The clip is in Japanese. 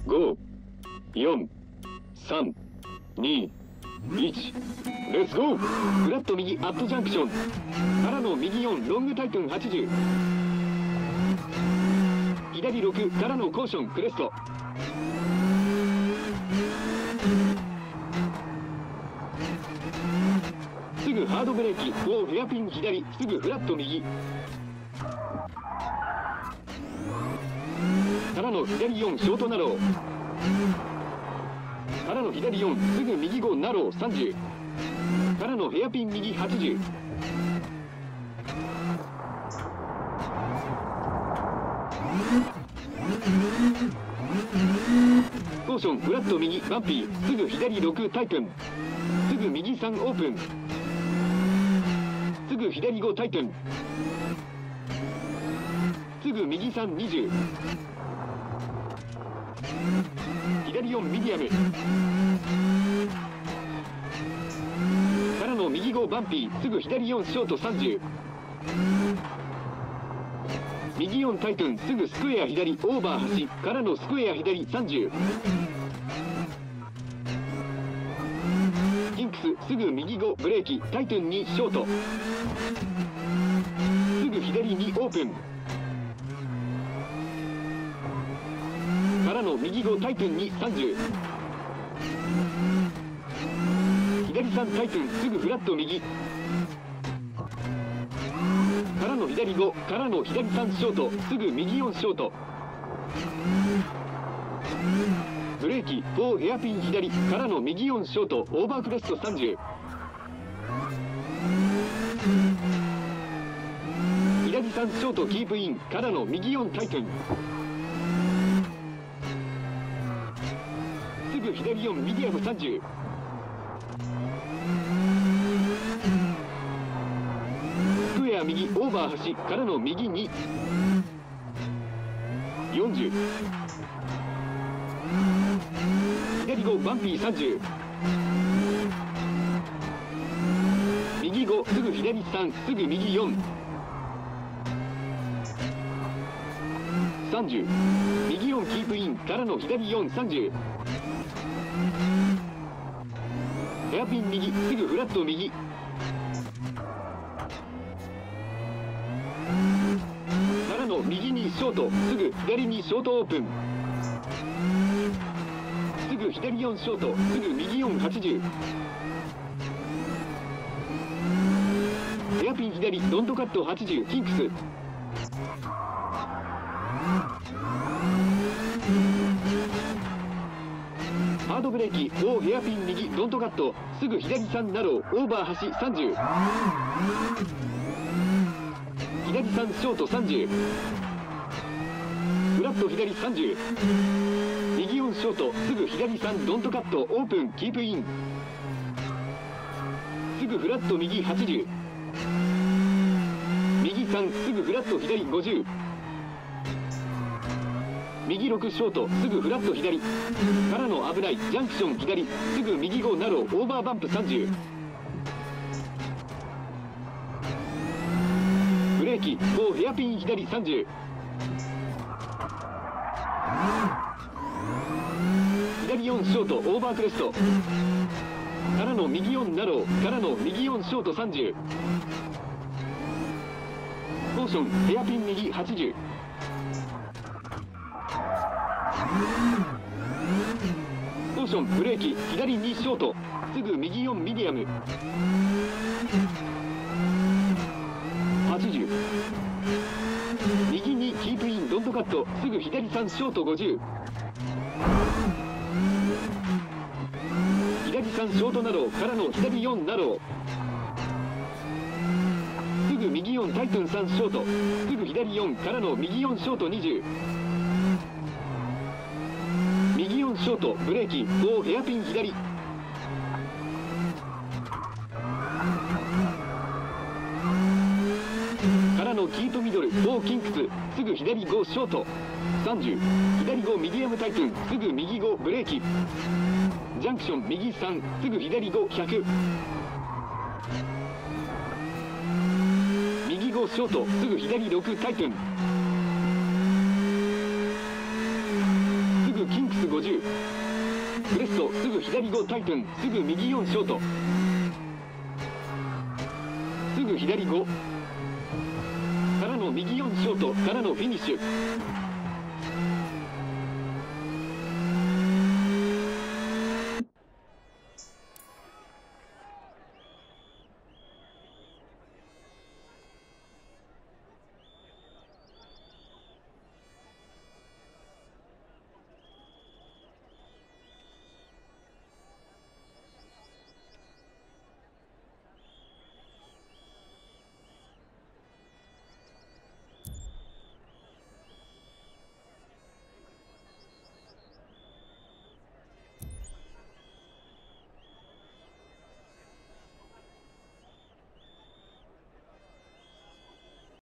5、4、3、2、1、レッツゴー。フラット右アットジャンクションからの右4ロングタイトン80、左6からのコーションクレスト、すぐハードブレーキ4ヘアピン左、すぐフラット右からの左4ショートナローからの左4すぐ右5ナロー30からのヘアピン右80、コーションフラット右バンピー、すぐ左6タイプン、すぐ右3オープン、すぐ左5タイプン、すぐ右3、20、左4ミディアムからの右5バンピー、すぐ左4ショート30、右4タイトン、すぐスクエア左オーバー端からのスクエア左30、キンクスすぐ右5ブレーキタイトン2ショート、すぐ左2オープンからの右5タイトン2、30、左3タイトン、すぐフラット右からの左5からの左3ショート、すぐ右4ショート、ブレーキ4ヘアピン左からの右4ショートオーバークレスト30、左3ショートキープインからの右4タイトン、すぐ左4ミディアム30、スクエア右オーバー端からの右2、40、左5バンピー30、右5すぐ左3すぐ右4、30、右4キープインからの左4、30、ヘアピン右すぐフラット右からの右にショート、すぐ左にショートオープン、すぐ左4ショート、すぐ右4、80、ヘアピン左ロンドカット80、キンクスハードブレーキ4ヘアピン右ロンドカット、すぐ左3ナローオーバー端30、左3ショート30、フラット左30、右4ショート、すぐ左3ロンドカットオープンキープイン、すぐフラット右80、右3すぐフラット左50、右6ショートすぐフラット左からの危ないジャンクション左、すぐ右5ナローオーバーバンプ30、ブレーキ4ヘアピン左30、左4ショートオーバークレストからの右4ナローからの右4ショート30、コーションヘアピン右80、コーションブレーキ左2ショート、すぐ右4ミディアム80、右2キープインロンドカット、すぐ左3ショート50、左3ショートナローからの左4ナロー、すぐ右4タイトン3ショート、すぐ左4からの右4ショート20、右4ショートブレーキ4ヘアピン左からのキープミドル4キンクス、すぐ左5ショート30、左5ミディアムタイトン、すぐ右5ブレーキジャンクション右3すぐ左5 100、右5ショートすぐ左6タイトン、すぐキンクス50、 左5タイトン、すぐ右4ショート、すぐ左5からの右4ショートからのフィニッシュ。